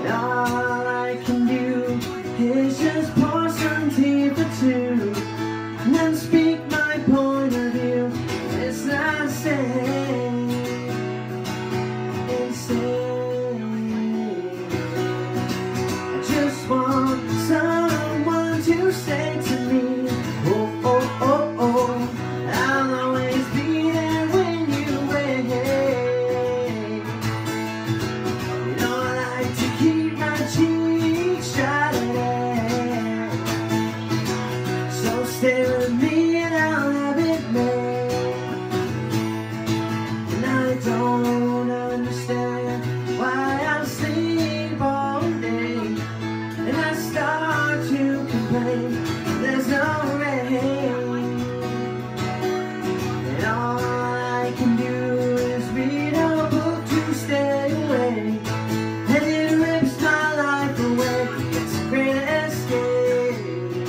And all I can do is just pour some tea for two, and then speak my point of view. It's not safe, insane. I just want someone to say to me, oh, oh, oh, oh, I'll always be there when you wait. You know I like to keep my cheeks dry today, so stay with me and I'll have it made. And I don't understand why I sleep all day, and I start to complain there's no rain. And all I can do is read a book to stay awake, and it rips my life away. It's a great escape,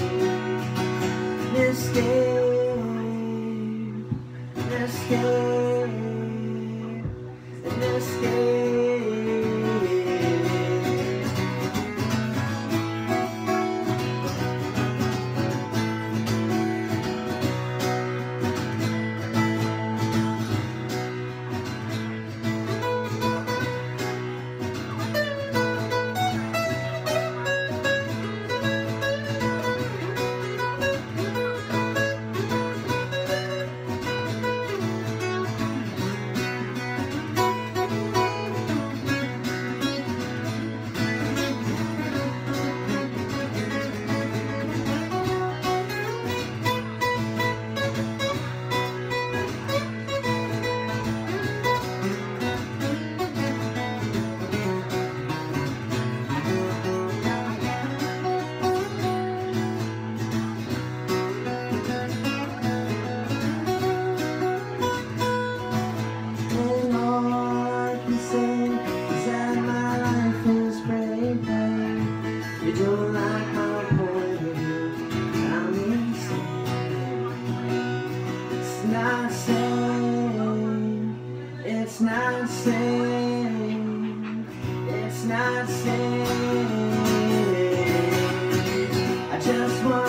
escape, escape, escape. You don't like my point of view, I'm insane. It's not sane, it's not sane, it's not sane. I just want